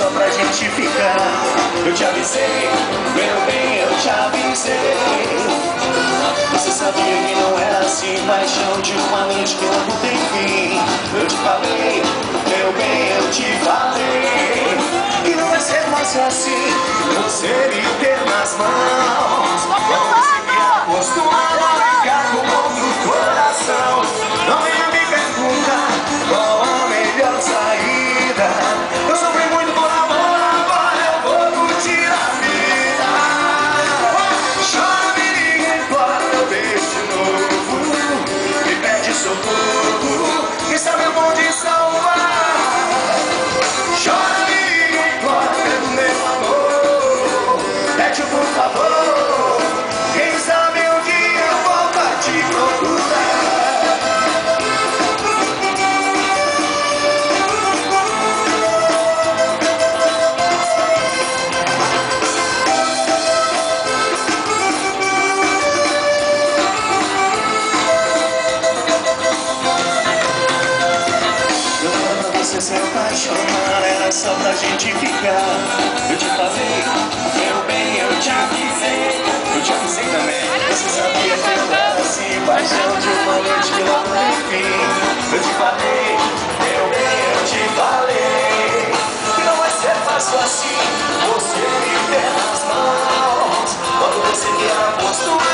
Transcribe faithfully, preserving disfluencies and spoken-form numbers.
só pra gente ficar. Eu te avisei, meu bem, eu te avisei. Você sabia que não é assim, paixão de uma noite que logo tem fim. Eu te falei, meu bem, eu te falei, que não vai ser fácil assim, você me ter nas mãos. Quando você me acostumar a brincar com outro coração, não venha me perguntar qual a melhor saída. Eu sofri muito por amor, agora eu vou curtir a vida. Chora, me liga, implora, eu deixo de novo. Me pede socorro, quem sabe eu vou te salvar. Chora, me liga, implora pelo meu amor. Pede por favor, quem sabe um dia eu volto a te procurar. Você se apaixonar era só pra gente ficar. Eu te falei, meu bem, eu te avisei. Eu te avisei também. Você sabia que eu era assim, paixão de uma noite que logo tem fim. Eu te falei, meu bem, eu te falei, que não vai ser fácil assim, você me ter nas mãos. Quando você vier a postura